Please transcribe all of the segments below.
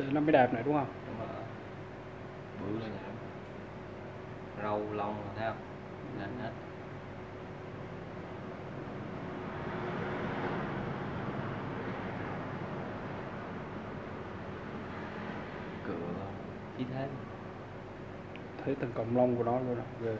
nó mới đẹp này đúng không? Đúng rồi, bự lên vậy, râu lông rồi thấy không, lên hết. Cựa khí thế, Thấy từng cọng lông của nó luôn đó, ghê.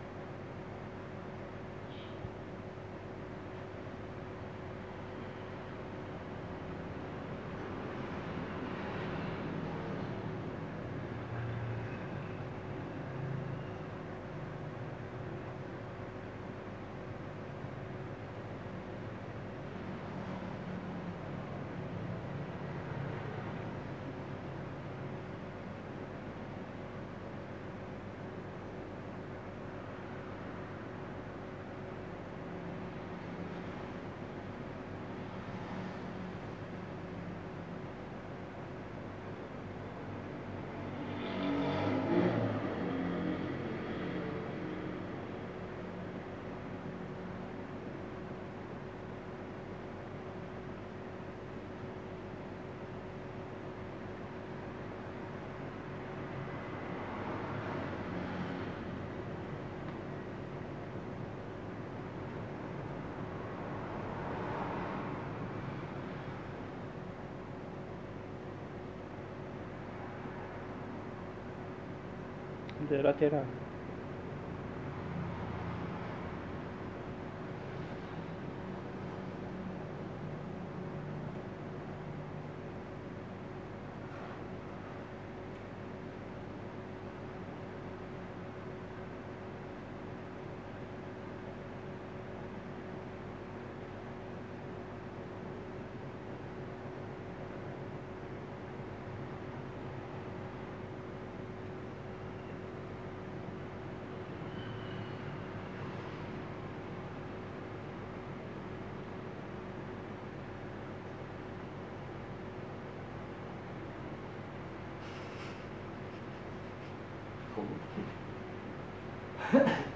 Thế đó chết rồi. khủng.